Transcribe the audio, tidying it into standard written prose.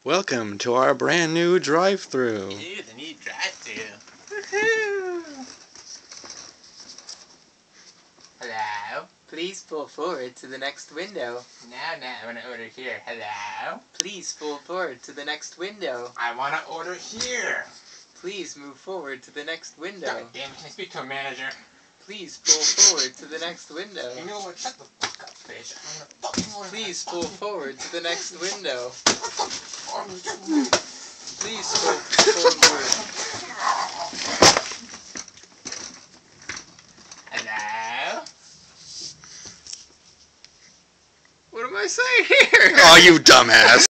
Welcome to our brand new drive-thru. Ew, the new drive-thru. Woohoo! Hello? Please pull forward to the next window. No, I want to order here. Hello? Please pull forward to the next window. I want to order here. Please move forward to the next window. God damn, can I speak to a manager? Please pull forward to the next window. You know what? Shut the fuck up, bitch. I'm gonna fucking order. Please pull forward to the next window. Please. Please pull forward. Hello? What am I saying here? Oh, you dumbass.